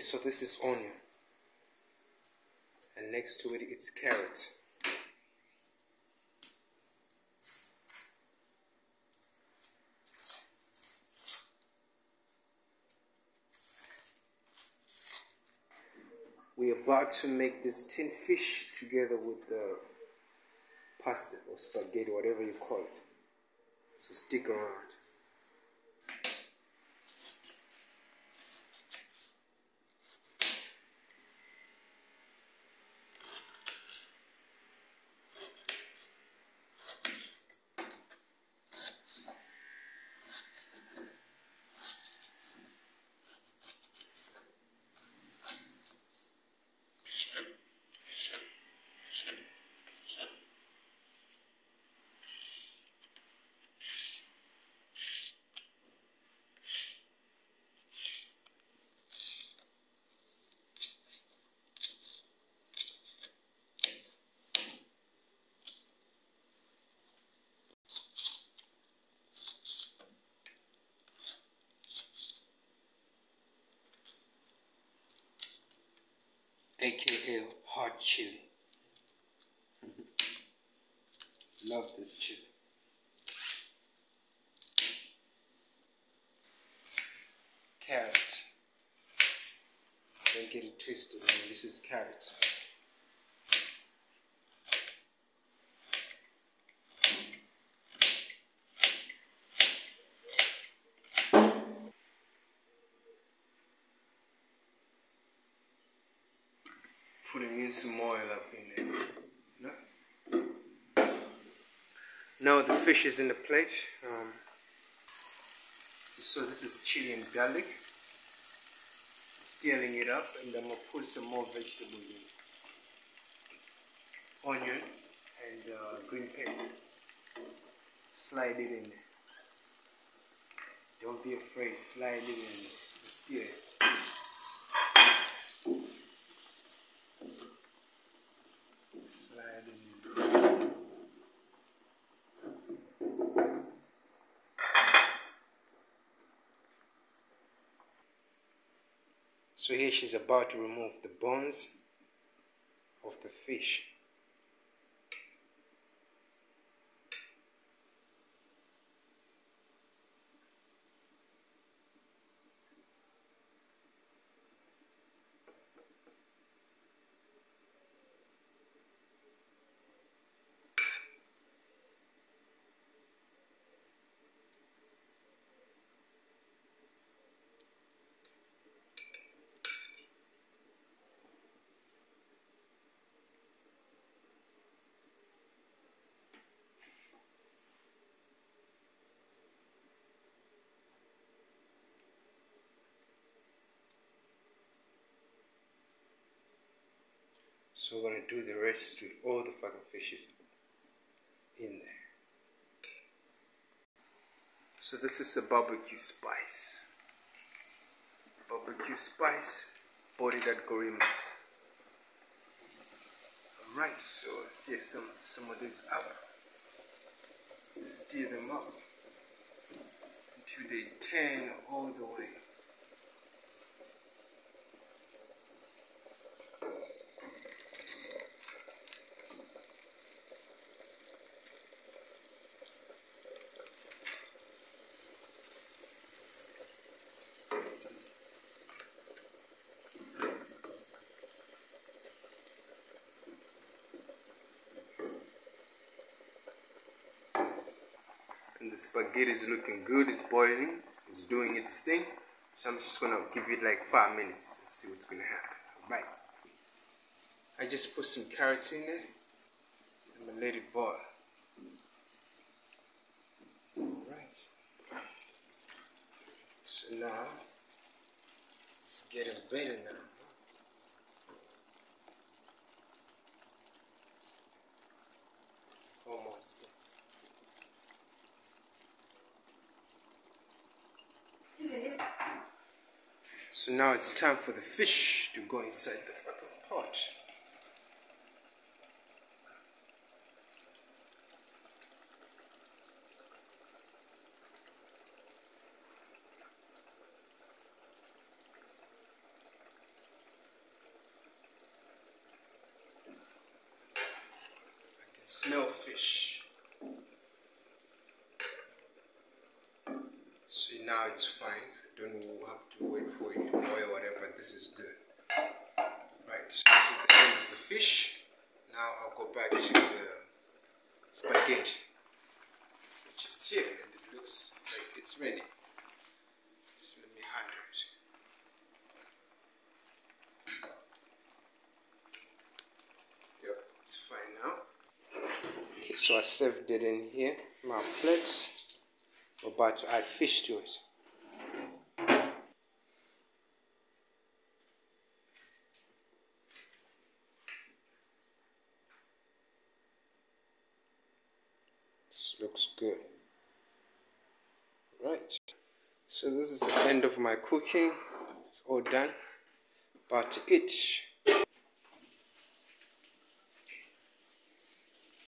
so this is onion, and next to it it's carrot. We're about to make this tin fish together with the pasta or spaghetti, whatever you call it. So stick around. AKA hot chili. Love this chili. Carrot. Don't get it twisted, man. This is carrots. Putting in some oil up in there. No? Now the fish is in the plate. So this is chili and garlic. I'm stirring it up, and I'm gonna put some more vegetables in. Onion and green pepper. Slide it in there. Don't be afraid. Slide it in there. And stir it. Slide it in. So here she's about to remove the bones of the fish. So we're gonna do the rest with all the fucking fishes in there. So this is the barbecue spice. Barbecue spice, bought it at Gorimas. Alright, so stir some of this up. Stir them up until they turn all the way. And the spaghetti is looking good, it's boiling, it's doing its thing. So I'm just gonna give it like 5 minutes and see what's gonna happen. Alright. I just put some carrots in there. I'm gonna let it boil. Alright. So now it's getting better now. Almost. So now it's time for the fish to go inside the fucking pot. smell fish. So now it's fine. Don't have to wait for it to boil or whatever. This is good. Right, so this is the end of the fish. Now I'll go back to the spaghetti, which is here, and it looks like it's ready. So let me handle it. Yep, it's fine now. Okay, so I served it in here, my plates. We're about to add fish to it. This looks good. Right. So this is the end of my cooking. It's all done. About to eat.